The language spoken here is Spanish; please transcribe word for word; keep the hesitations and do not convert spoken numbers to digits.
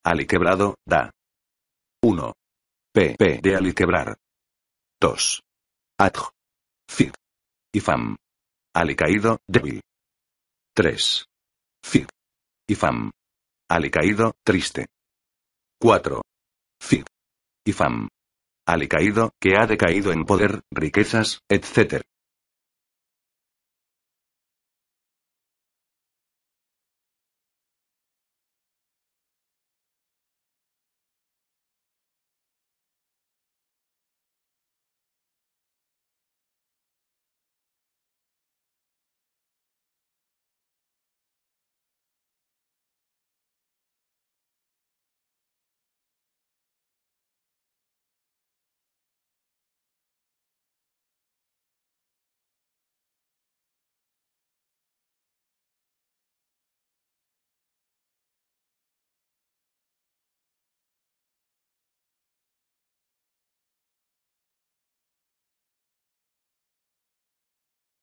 aliquebrado, da. uno. P P de aliquebrar. dos. Adj. Fib. Ifam. Alicaído, débil. tres. Fib. Ifam. Alicaído, triste. cuatro. Fib. Ifam. Alicaído, que ha decaído en poder, riquezas, etcétera.